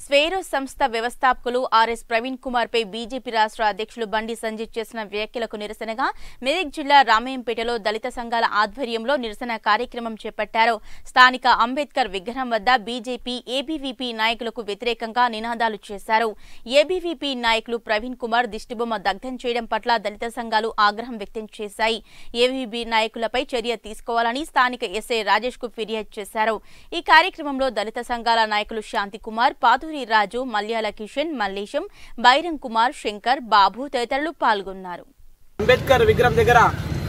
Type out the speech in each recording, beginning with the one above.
స్వేరో సంస్థ వ్యవస్థాపకులు ఆర్ఎస్ ప్రవీణ్ కుమార్ పై బీజేపీ రాష్ట్ర అధ్యక్షులు బండి సంజయ్ చేసిన వ్యాఖ్యలకు నిరసనగా మెదక్ జిల్లా రామయ్యంపేటలో దళిత సంఘాల ఆధ్వర్యంలో నిరసన కార్యక్రమం చేపట్టారు. స్థానిక అంబేద్కర్ విగ్రహం వద్ద బీజేపీ ఏబీవీపీ నాయకులకు వ్యతిరేకంగా నినాదాలు చేశారు. ఏబీవీపీ నాయకులు ప్రవీణ్ కుమార్ దిష్టిబొమ్మ దగ్ధం చేయడం పట్ల దళిత సంఘాలు ఆగ్రహం వ్యక్తం చేశాయి. ఏబీవీపీ నాయకులపై చర్య తీసుకోవాలని స్థానిక ఎస్ఐ రాజేష్ కు ఫిర్యాదు చేశారు. ఈ కార్యక్రమంలో దళిత సంఘాల నాయకులు శాంతికుమార్, పాతూరి రాజు, మల్యాల కిషన్, మల్లేశం, బైరం కుమార్, శంకర్, బాబు తదితరులు పాల్గొన్నారు. అంబేద్కర్ విగ్రహం దగ్గర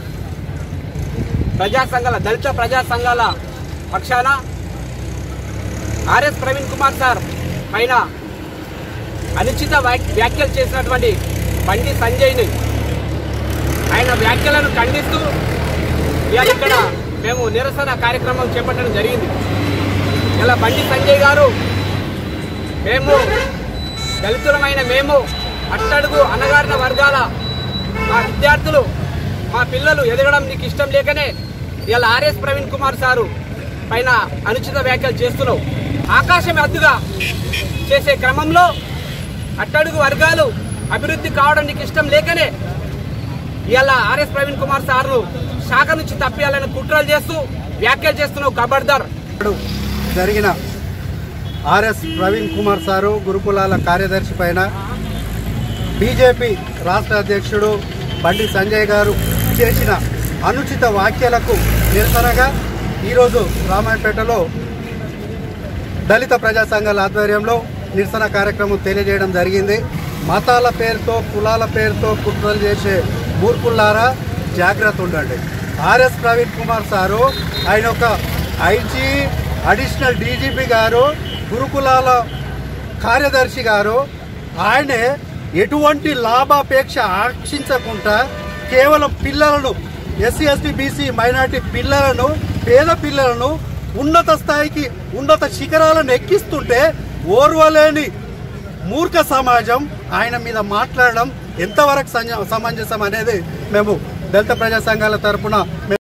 దళిత ప్రజా సంఘాల పక్షాన ఆర్ఎస్ ప్రవీణ్ కుమార్ సార్ పైన అనుచిత వ్యాఖ్యలు చేసినటువంటి బండి సంజయ్ని ఆయన వ్యాఖ్యలను ఖండిస్తూ ఇక్కడ మేము నిరసన కార్యక్రమం చేపట్టడం జరిగింది. ఇలా బండి సంజయ్ గారు మేము దళితులమైన మేము అట్టడుగు అణగారిన వర్గాల మా విద్యార్థులు మా పిల్లలు ఎదగడం నీకు ఇష్టం లేకనే ఇలా ఆర్ఎస్ ప్రవీణ్ కుమార్ సారు పైన అనుచిత వ్యాఖ్యలు చేస్తున్నావు. ఆకాశం అద్దుగా చేసే క్రమంలో అట్టడుగు వర్గాలు అభివృద్ధి కావడం నీకు ఇష్టం లేకనే ఇలా ఆర్ఎస్ ప్రవీణ్ కుమార్ సార్ను శాఖ నుంచి తప్పియాలని కుట్రలు చేస్తూ వ్యాఖ్యలు చేస్తున్నావు. ఖబర్దార్. జరిగిన ఆర్ఎస్ ప్రవీణ్ కుమార్ సారు గురుకులాల కార్యదర్శి పైన బీజేపీ రాష్ట్ర అధ్యక్షుడు బండి సంజయ్ గారు చేసిన అనుచిత వ్యాఖ్యలకు నిరసనగా ఈరోజు రామాయణపేటలో దళిత ప్రజా సంఘాల ఆధ్వర్యంలో నిరసన కార్యక్రమం తెలియజేయడం జరిగింది. మతాల పేరుతో కులాల పేరుతో కుట్రలు చేసే మూర్ఖుల్లారా జాగ్రత్త ఉండండి. ఆర్ఎస్ ప్రవీణ్ కుమార్ సారు ఆయన ఒక ఐజీ, అడిషనల్ డీజీపీ గారు, గురుకులాల కార్యదర్శి గారు. ఆయనే ఎటువంటి లాభాపేక్ష ఆశించకుండా కేవలం పిల్లలను, ఎస్సీ ఎస్టీ బీసీ మైనార్టీ పిల్లలను, పేద పిల్లలను ఉన్నత స్థాయికి, ఉన్నత శిఖరాలను ఎక్కిస్తుంటే ఓర్వలేని మూర్ఖ సమాజం ఆయన మీద మాట్లాడడం ఎంతవరకు సమంజసం అనేది మేము దళిత ప్రజా సంఘాల తరఫున